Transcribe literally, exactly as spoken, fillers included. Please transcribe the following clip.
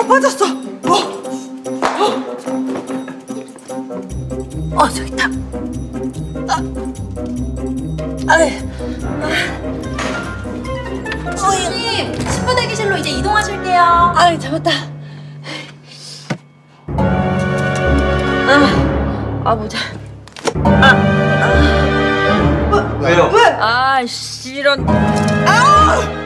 빠졌어. 어, 어, 어 저기 있다. 아, 아이, 선생님, 신부 대기실로 이제 이동하실게요. 아이 잡았다. 아, 아 모자. 아, 아. 왜요? 왜? 아, 이런. 아!